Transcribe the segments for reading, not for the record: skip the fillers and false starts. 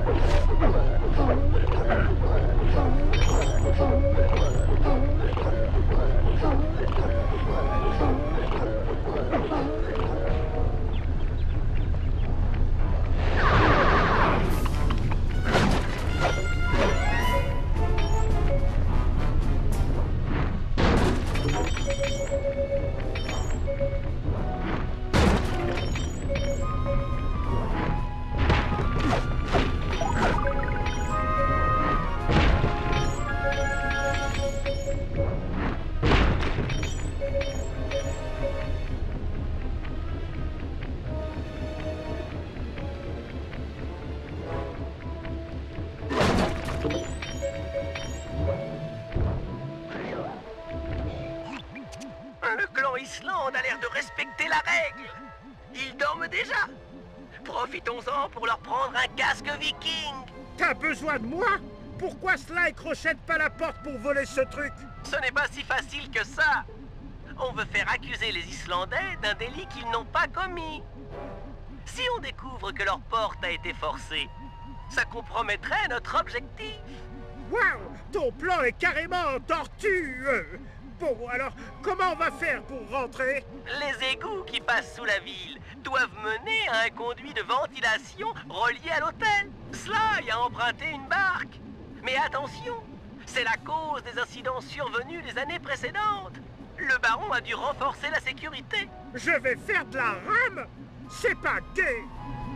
Le clan Islande a l'air de respecter la règle. Ils dorment déjà. Profitons-en pour leur prendre un casque viking. T'as besoin de moi? Pourquoi Sly crochette pas la porte pour voler ce truc? Ce n'est pas si facile que ça. On veut faire accuser les Islandais d'un délit qu'ils n'ont pas commis. Si on découvre que leur porte a été forcée, ça compromettrait notre objectif. Waouh! Ton plan est carrément en tortue! Bon, alors, comment on va faire pour rentrer? Les égouts qui passent sous la ville doivent mener à un conduit de ventilation relié à l'hôtel. Sly a emprunté une barque. Mais attention, c'est la cause des incidents survenus les années précédentes. Le baron a dû renforcer la sécurité. Je vais faire de la rame? C'est pas gay!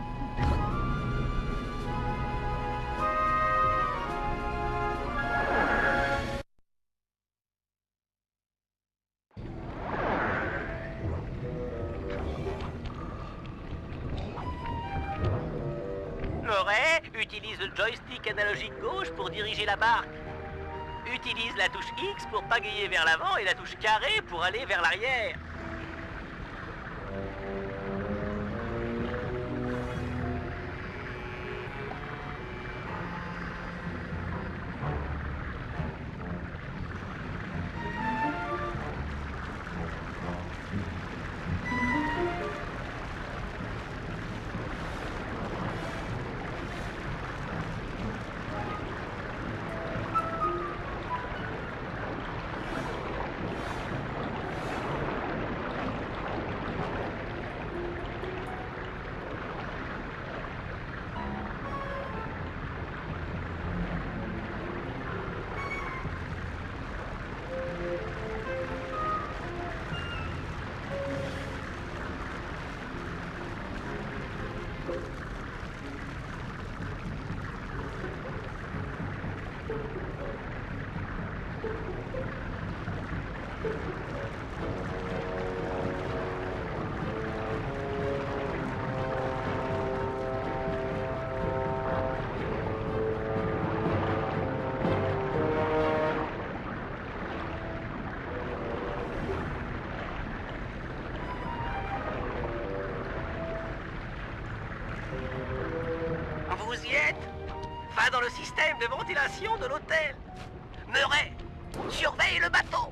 Murray utilise le joystick analogique gauche pour diriger la barque. Utilise la touche X pour pagayer vers l'avant et la touche carré pour aller vers l'arrière. Vous y êtes? Va dans le système de ventilation de l'hôtel. Murray, surveille le bateau.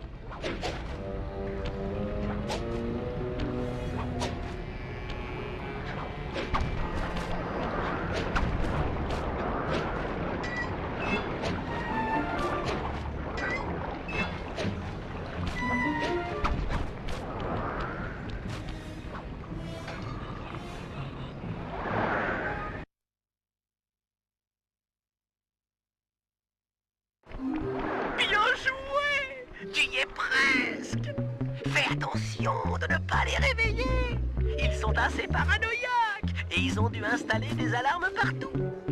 Bien joué! Tu y es presque. Fais attention de ne pas les réveiller. Ils sont assez paranoïaques et ils ont dû installer des alarmes partout.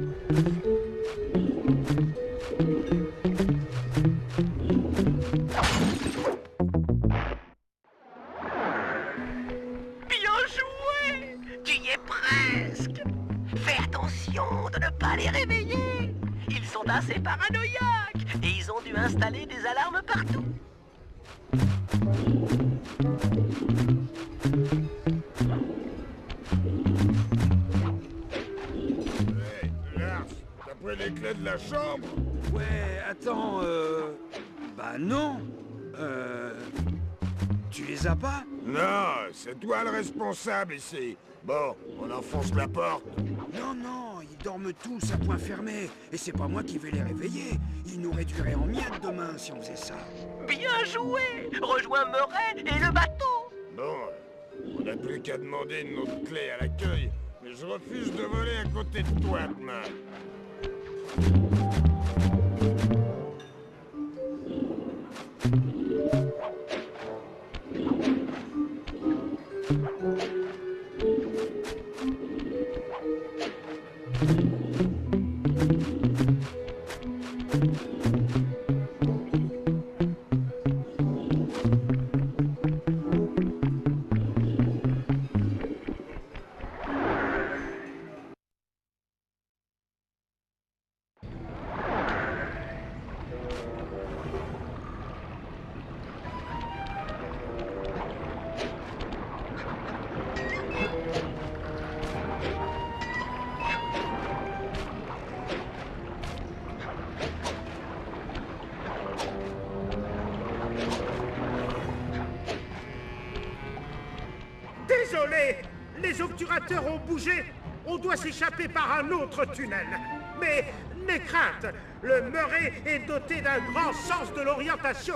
Bien joué! Tu y es presque. Fais attention de ne pas les réveiller. Ils sont assez paranoïaques et ils ont dû installer des alarmes partout. Hey, Lars, t'as pris les clés de la chambre? Ouais, attends, Bah non. Tu les as pas? Non, c'est toi le responsable ici. Bon, on enfonce la porte. Non, non, ils dorment tous à point fermé. Et c'est pas moi qui vais les réveiller. Ils nous réduiraient en miettes demain si on faisait ça. Bien joué! Rejoins Murray et le bateau! Bon, on n'a plus qu'à demander une autre clé à l'accueil. Mais je refuse de voler à côté de toi demain. Désolé, les obturateurs ont bougé. On doit s'échapper par un autre tunnel. Mais n'aie crainte, le Murray est doté d'un grand sens de l'orientation.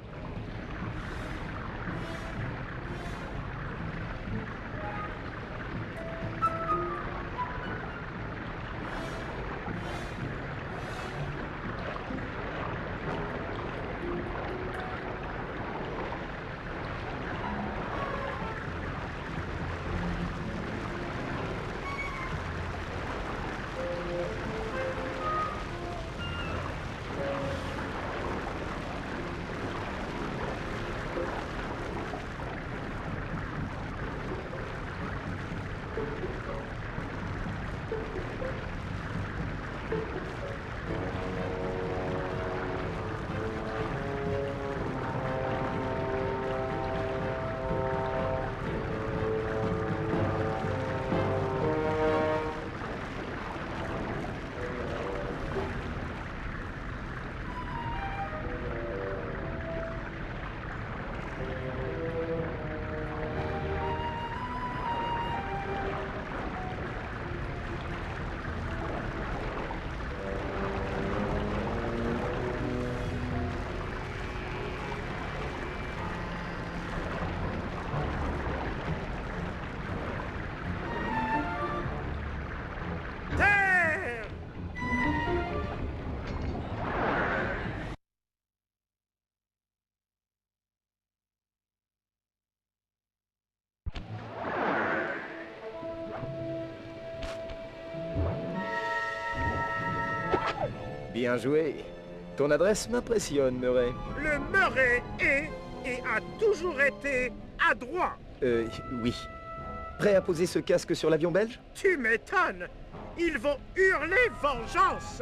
Bien joué. Ton adresse m'impressionne, Murray. Le Murray est et a toujours été adroit. Oui. Prêt à poser ce casque sur l'avion belge? Tu m'étonnes. Ils vont hurler vengeance.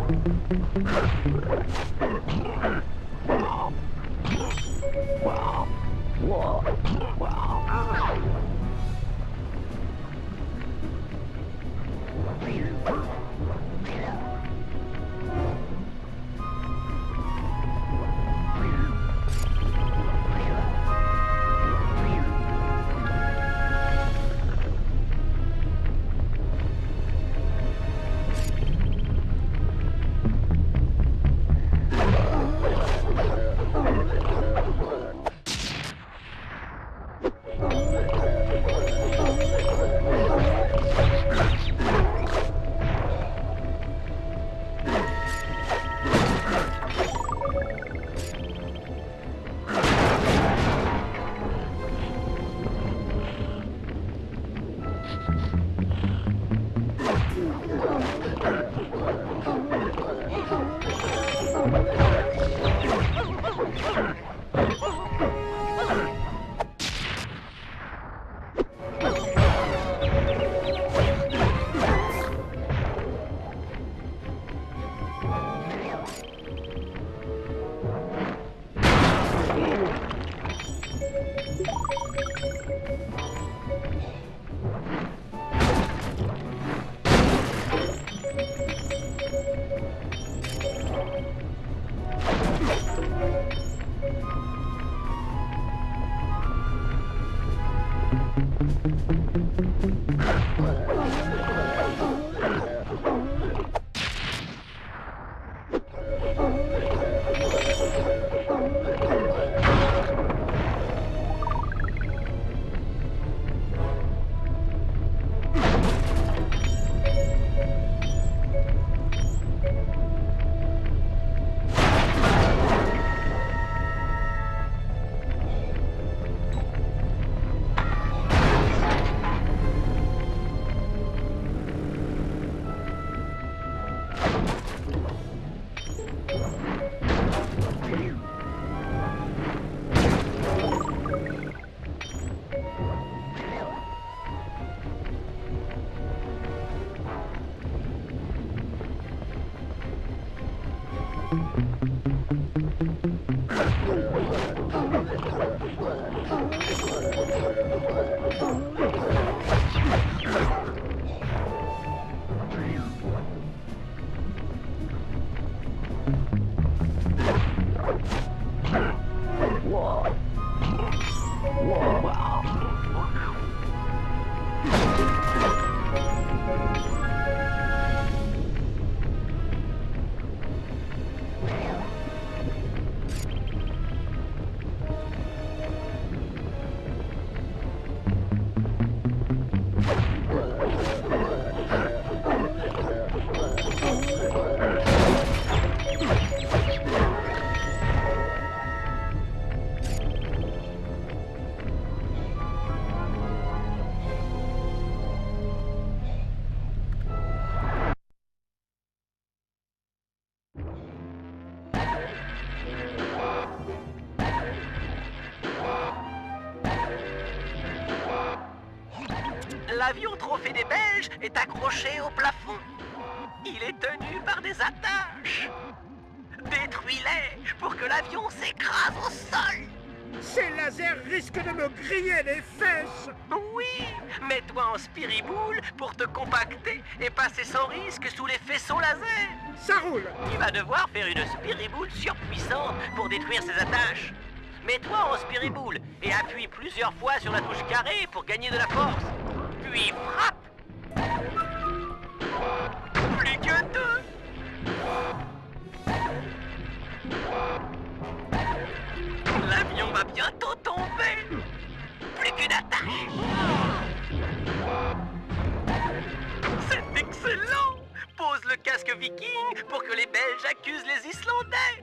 L'avion trophée des Belges est accroché au plafond. Il est tenu par des attaches. Détruis-les pour que l'avion s'écrase au sol. Ces lasers risquent de me griller les fesses. Oui, mets-toi en spiriboule pour te compacter et passer sans risque sous les faisceaux laser. Ça roule. Tu vas devoir faire une spiriboule surpuissante pour détruire ces attaches. Mets-toi en spiriboule et appuie plusieurs fois sur la touche carrée pour gagner de la force. Puis frappe. Plus que deux. L'avion va bientôt tomber. Plus qu'une attache. C'est excellent. Pose le casque viking pour que les Belges accusent les Islandais.